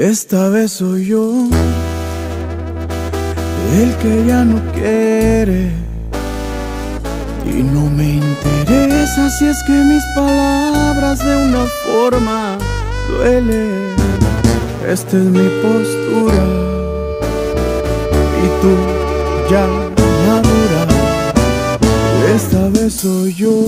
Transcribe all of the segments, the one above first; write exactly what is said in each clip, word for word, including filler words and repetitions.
Esta vez soy yo el que ya no quiere, y no me interesa si es que mis palabras de una forma duelen. Esta es mi postura y tú ya madura. Esta vez soy yo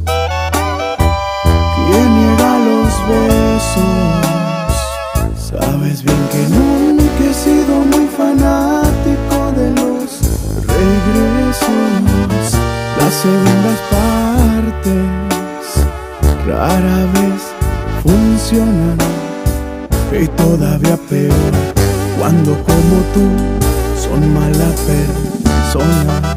quien niega los besos. Sabes bien que nunca he sido muy fanático de los regresos. Las segundas partes rara vez funcionan, y todavía peor cuando como tú son mala persona.